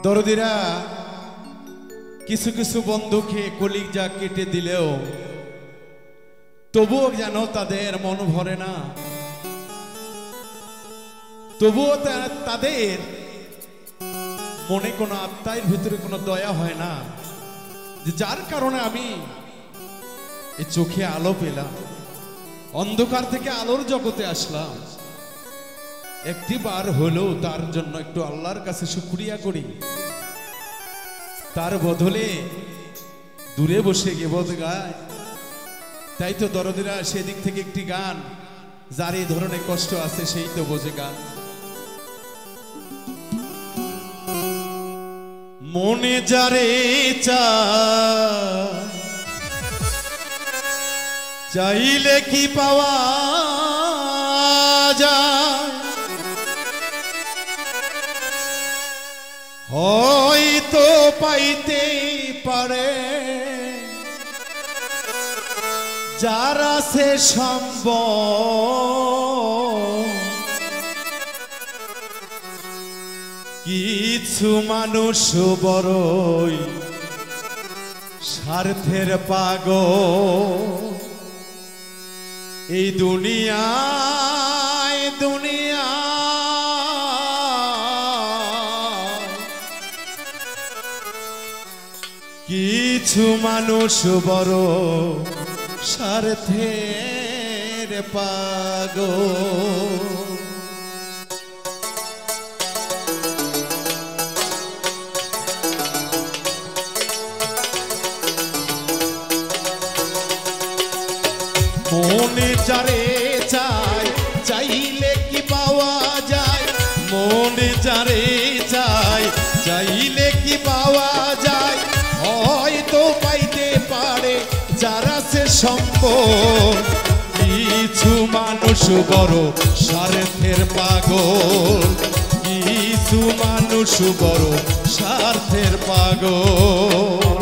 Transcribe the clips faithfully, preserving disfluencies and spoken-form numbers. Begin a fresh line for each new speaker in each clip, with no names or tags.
দরদিরা কিছু কিছু বন্ধুকে কলিজা কেটে দিলেও তবুও যেন তাদের মন ভরে না, তবুও তাদের মনে কোনো আত্মার ভিতরে কোনো দয়া হয় না, যে যার কারণে আমি এই চোখে আলো পেলাম, অন্ধকার থেকে আলোর জগতে আসলাম। একটি বার হলেও তার জন্য একটু আল্লাহর কাছে শুকরিয়া করি। তার বদলে দূরে বসে গেবত গায়। তাই তো দরদিরা সেদিক থেকে একটি গান, যার এই ধরনের কষ্ট আছে সেই তো বোঝে গান। মনে যারে চায় চাইলে কি পাওয়া যায়, হয়তো পাইতে পারে যার আছে সম্ভব। কিছু মানুষ বড়ই স্বার্থের পাগল, এই দুনিয়ায় দুনিয়া কিছু মানুষ বড় স্বার্থের পাগল। মনে যারে চায় চাইলে কি পাওয়া যায়, মনে যারে চায় চাইলে কি পাওয়া যায়, হয়তো পাইতে পারে যারা সে সম্ভব। কিছু মানুষ বড় স্বার্থের পাগল, কিছু মানুষ বড় স্বার্থের পাগল।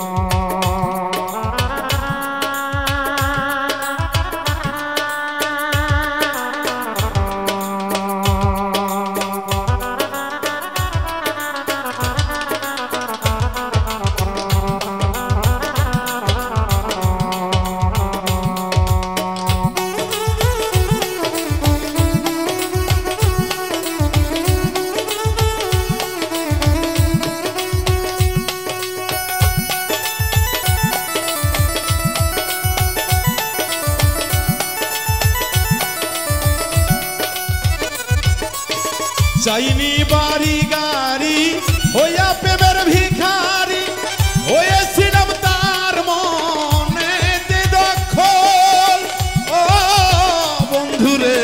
চাইনি বাড়ি গাড়ি হইয়া প্রেমের ভিখারি, হয়েছিলাম তার মনেতে দখল। ও বন্ধুরে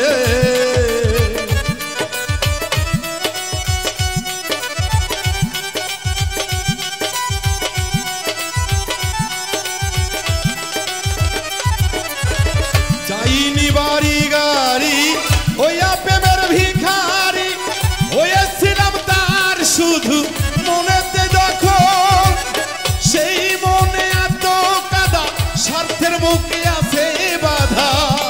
চাইনি বাড়ি গাড়ি হইয়া প্রেমের ভিখারি, হয়েছিলাম তার শুধু মনেতে দখল। সেই মনে এত কাদা স্বার্থের মুখে আছে বাধা,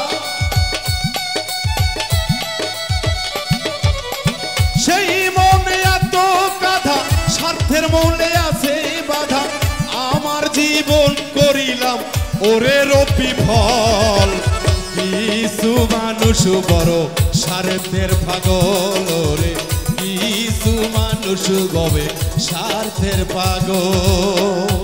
সেই মনে এত কাদা স্বার্থের মূলে আছে বাধা। আমার জীবন করিলাম ওরে রপি ফল, কিছু মানুষ বড় স্বার্থের পাগল রে, কিছু মানুষ গবে স্বার্থের পাগল।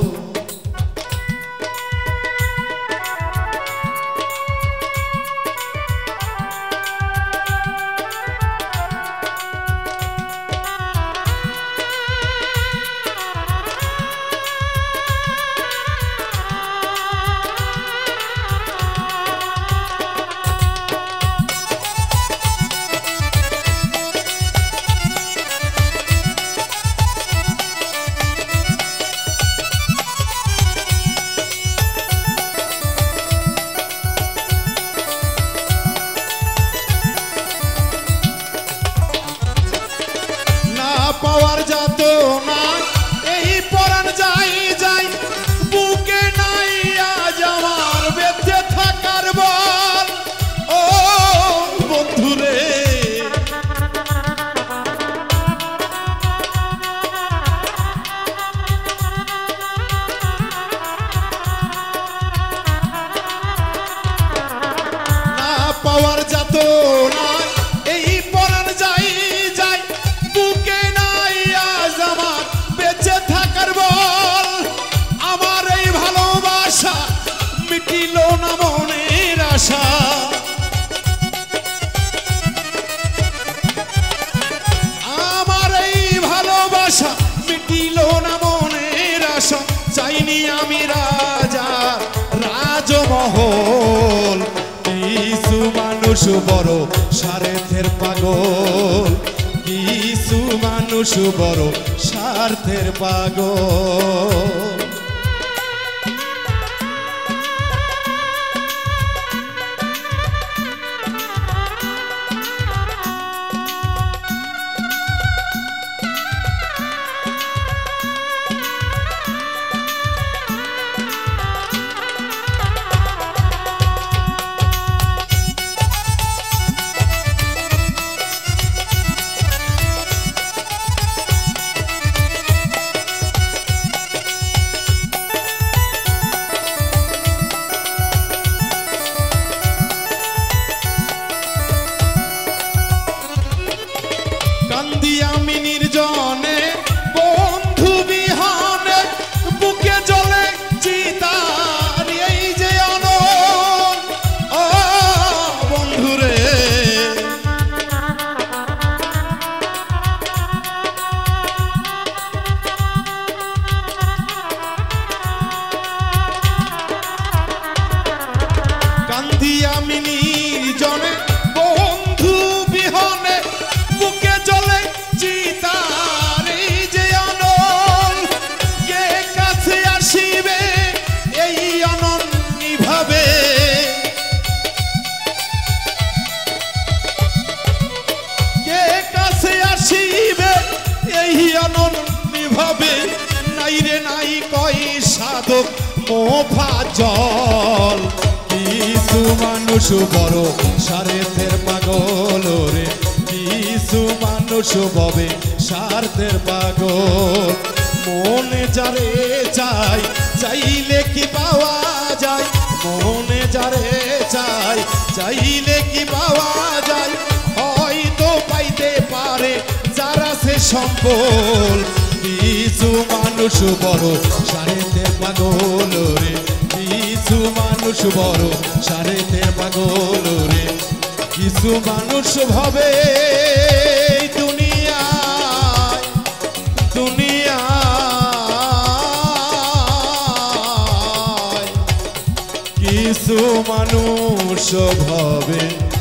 পাওয়ার যাত না এই পরাণ যাই যাই, বুকে নাই আজ আমার বেঁচে থাকার বল। ও বন্ধুরে মানুষ বড় স্বার্থের পাগল, কিছু মানুষ বড় স্বার্থের পাগল। কান্দি আমি নির্জনে বন্ধু বিহনে, বুকে জ্বলে চিতার এই যে অনল। ও বন্ধুরে কান্দি আমি নির্জনে বন্ধু বিহনে, বুকে জ্বলে চিতার এই যে অনল। কে কাছে আসিবে এই অনল নিভাবে, কে কাছে আসিবে এই অনল নিভাবে। নাই রে নাই কয় সাধক মোফাজ্জল, কিছু মানুষ বড় স্বার্থের পাগল রে, কিছু মানুষ ববে স্বার্থের পাগল। মনে যারে চাই চাইলে কি পাওয়া যায়, মনে যারে চাই চাইলে কি পাওয়া যায়, হয়তো পাইতে পারে যারা সে সম্বল। কিছু মানুষ বড় স্বার্থের পাগল রে, কিছু মানুষ বড় স্বার্থের পাগল রে। কিছু মানুষ ভাবে দুনিয়ায় দুনিয়ায়, কিছু মানুষ ভাবে